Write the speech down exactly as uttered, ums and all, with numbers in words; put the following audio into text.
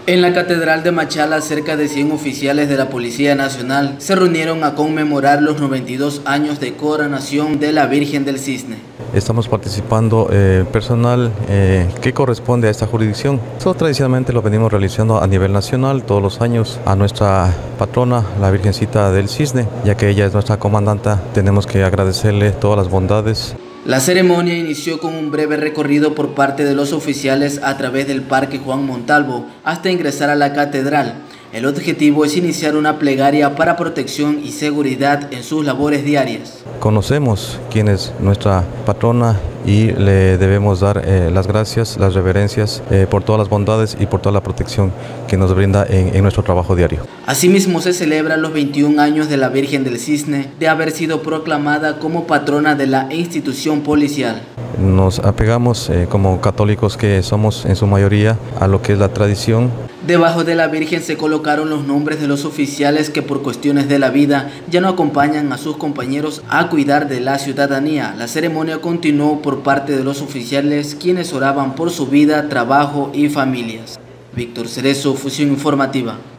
En la Catedral de Machala, cerca de cien oficiales de la Policía Nacional se reunieron a conmemorar los noventa y dos años de coronación de la Virgen del Cisne. Estamos participando eh, personal eh, que corresponde a esta jurisdicción. Esto tradicionalmente lo venimos realizando a nivel nacional todos los años a nuestra patrona, la Virgencita del Cisne, ya que ella es nuestra comandanta. Tenemos que agradecerle todas las bondades. La ceremonia inició con un breve recorrido por parte de los oficiales a través del Parque Juan Montalvo hasta ingresar a la catedral. El objetivo es iniciar una plegaria para protección y seguridad en sus labores diarias. Conocemos quién es nuestra patrona y le debemos dar eh, las gracias, las reverencias eh, por todas las bondades y por toda la protección que nos brinda en, en nuestro trabajo diario. Asimismo se celebran los veintiún años de la Virgen del Cisne de haber sido proclamada como patrona de la institución policial. Nos apegamos eh, como católicos que somos en su mayoría a lo que es la tradición. Debajo de la Virgen se colocaron los nombres de los oficiales que por cuestiones de la vida ya no acompañan a sus compañeros a cuidar de la ciudadanía. La ceremonia continuó por parte de los oficiales quienes oraban por su vida, trabajo y familias. Víctor Cerezo, Fusión Informativa.